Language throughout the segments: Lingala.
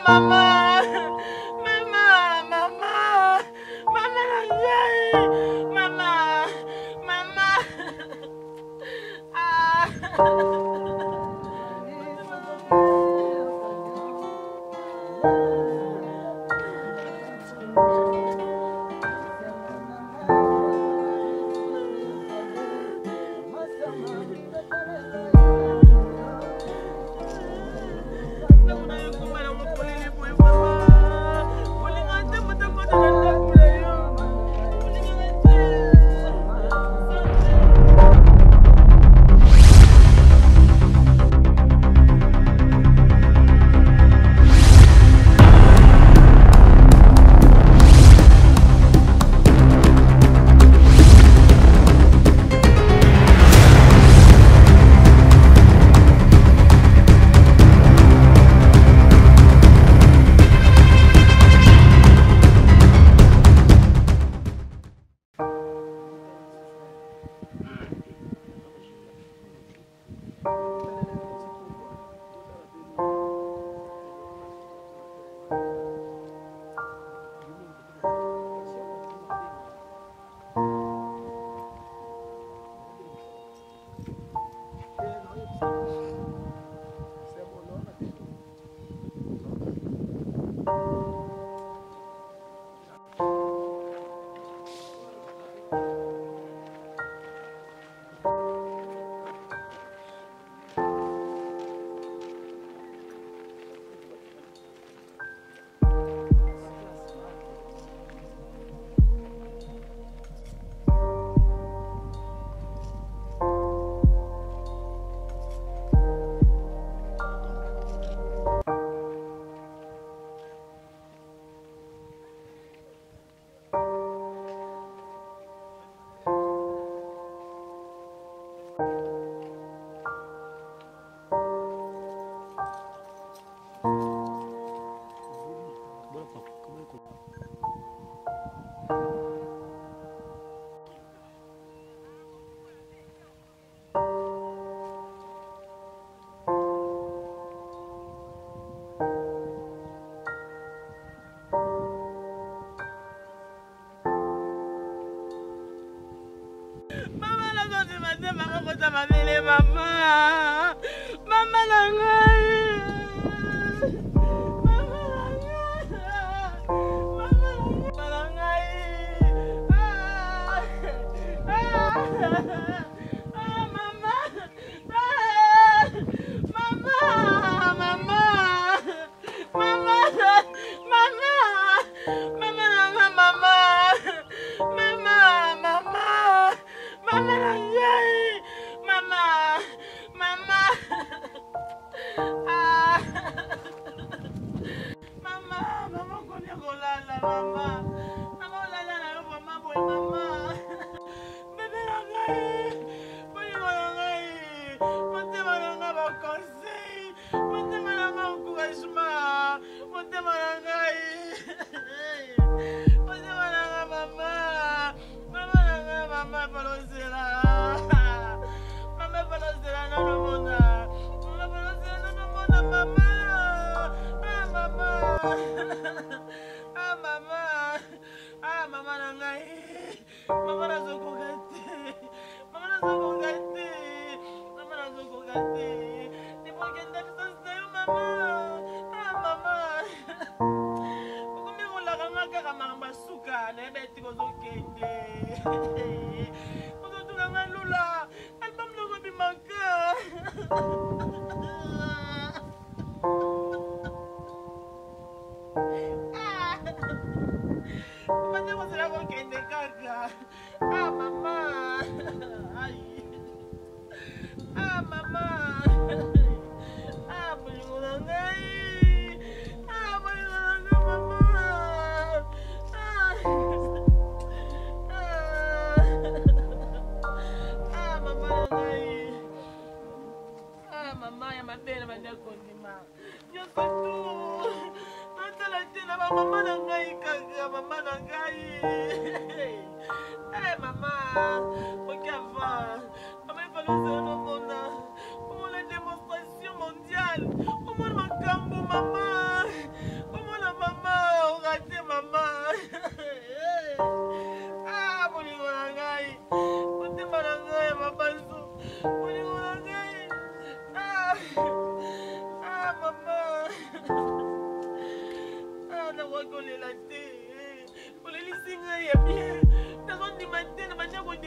Mama, mama nangai.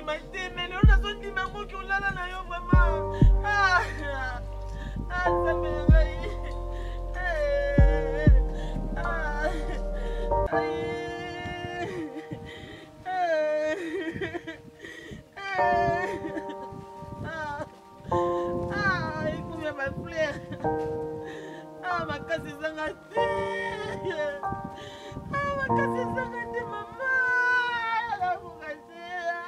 mateme lelo nazondima moki olala na yo mama. Nzambe na ngai. Écoute ma fleur. Ma casse est zangate. Ma casse est zangate, maman. La boucasse.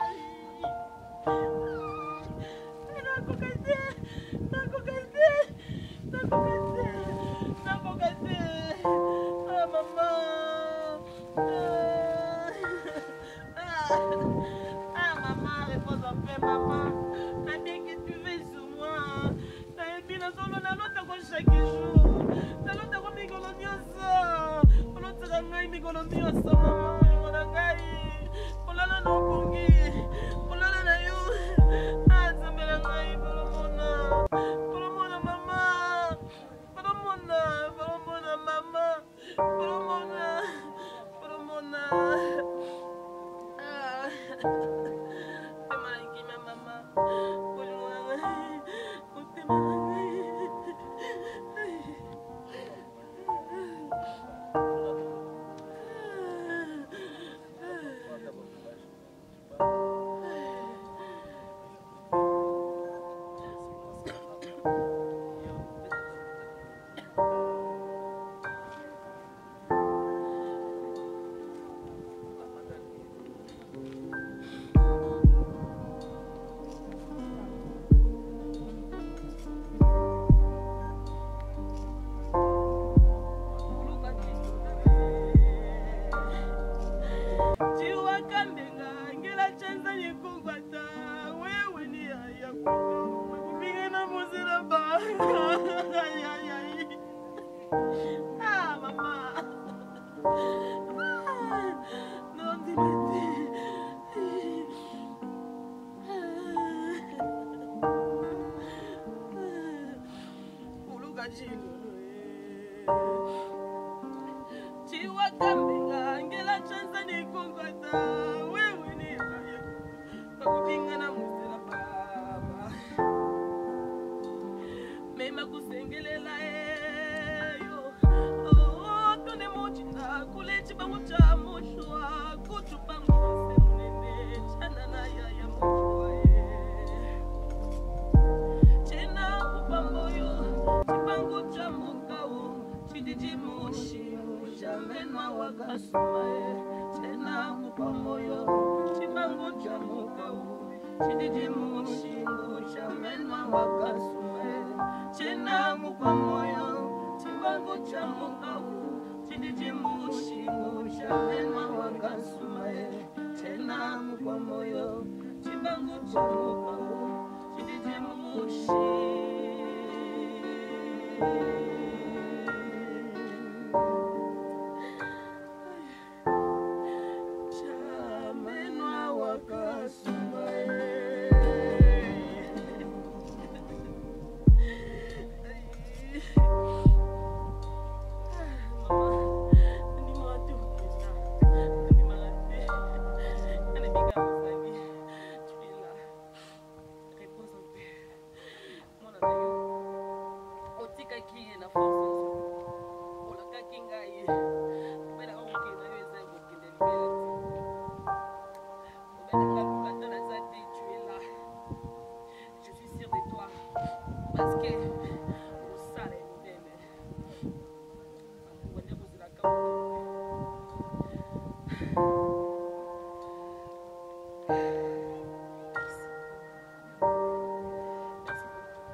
Maman, repose en paix, maman. T'as bien que tu veilles sur moi. T'as bien dans son l'autre chaque jour. T'as l'autre micoloniosa. L'autre rangai micoloniosa, maman. Mon rangai. Olala no kungi. Olala na yo. Nzambe na ngai polomona. Polomona mama. Polomona mama. Polomona.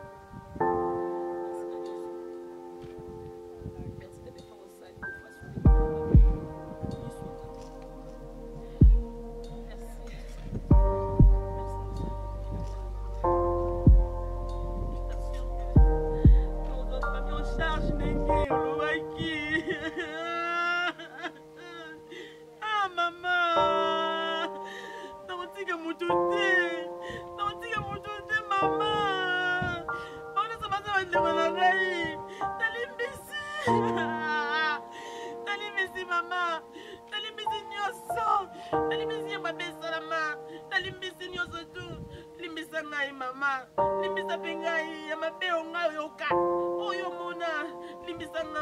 Merci de défendre ça,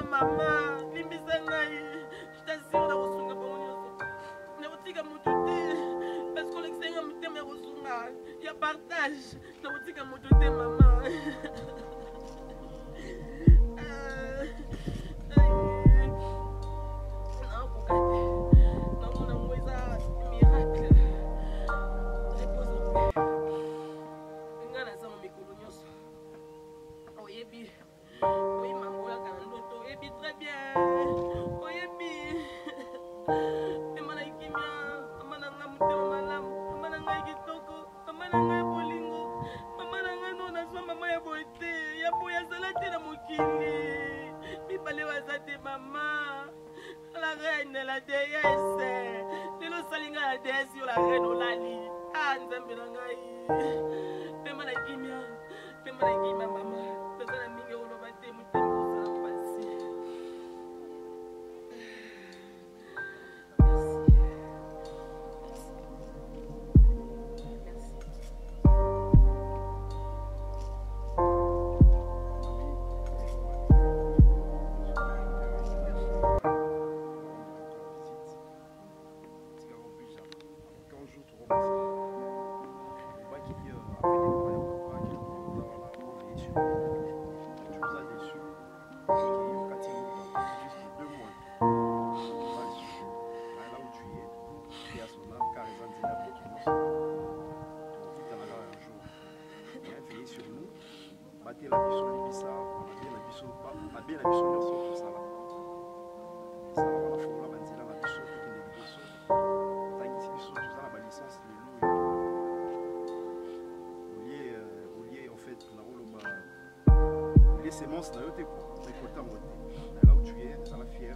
maman, Limbisanaï. Je t'assure, la Rosunga Bonioso. Ne retika moutouté. Parce que l'extérieur me t'aime Rosunga. Il y a partage. Ne retika moutouté, maman. Oui, maman, très bien. Maman, la reine, la déesse, c'est le salinga la déesse sur la reine au lali. Ah, nzambe na ngai. Pema na kimia, maman. Pesa na mingi oloba te mutembo sa pasi. Sémence n'a été récoltée en beauté. Là où tu es, ça va fier.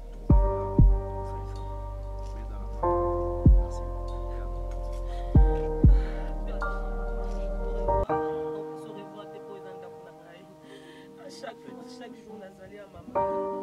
Chaque jour, Nazalia, maman.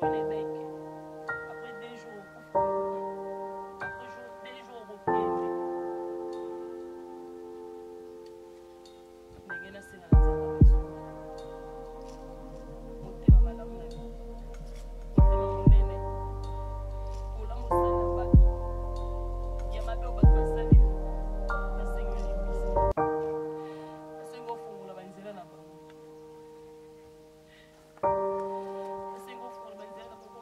les becs. Après 2 jours, après 2 jours au pied. Nengena senga na zamba biso. Motema malamu na yo. Motema monene. Olamu sana bato. Ya mabe bato basali yo. Nasenga limbisi. Nasenga ofungula banzela na bango. Nasenga ofungula banzela na bango.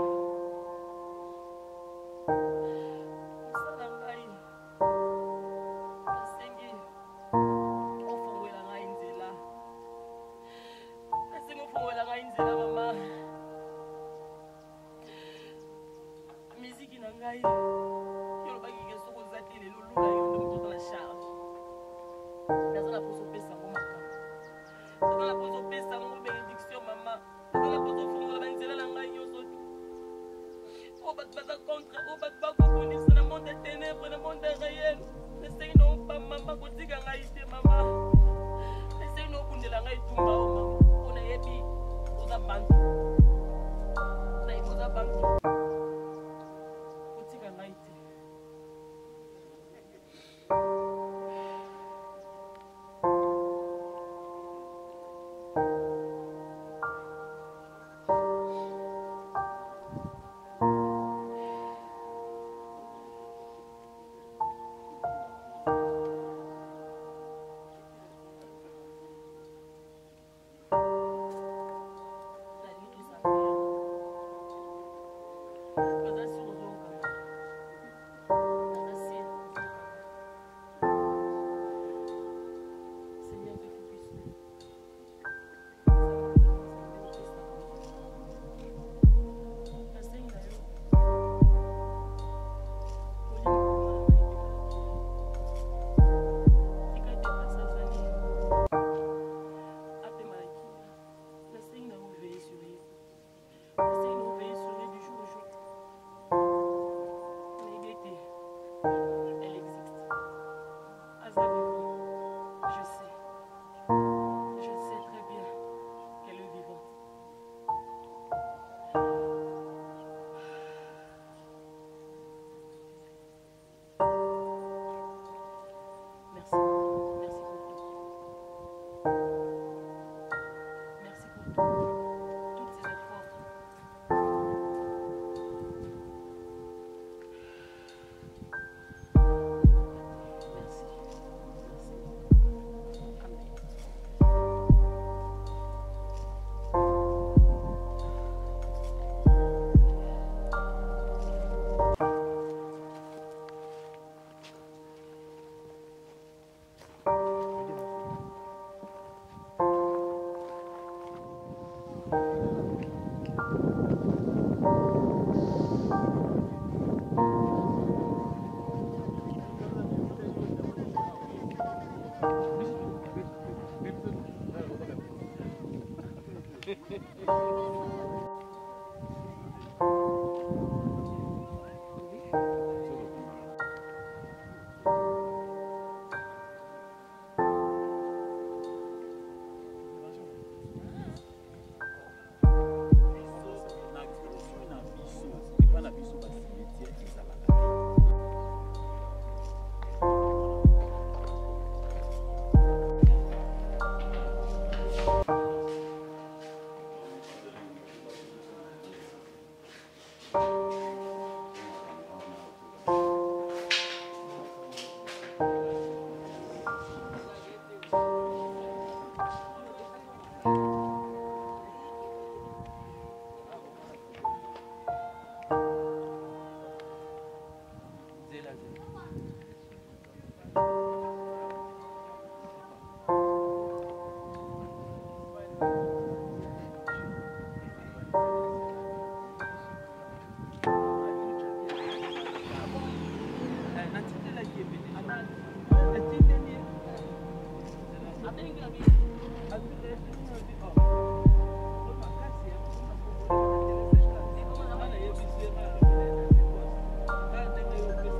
Musala ngai. Nasengi ofungula ngai nzela. Nasenga ofungula ngai nzela mama. Miziki na ngai. Yo baki ke soko zati lelo lula yo ndo mtoto na charge. Nazala poso pesa ngo makamba. Nazala poso pesa ngo bénédiction mama. Nazala poso fungula banzela na ngai nyonso. O bat baza contre, o bat ba kokonisa na monde des ténèbres, na monde réel. Nasengi no pa mama kotika ngai te mama. Nasengi no kundela ngai tumba o mama. Ona yebi oza bantu. Na oza bantu. Kotika ngai te.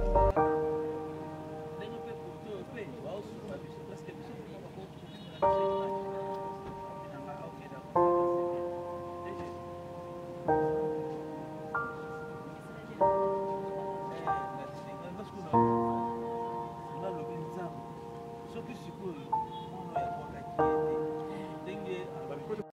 Merci.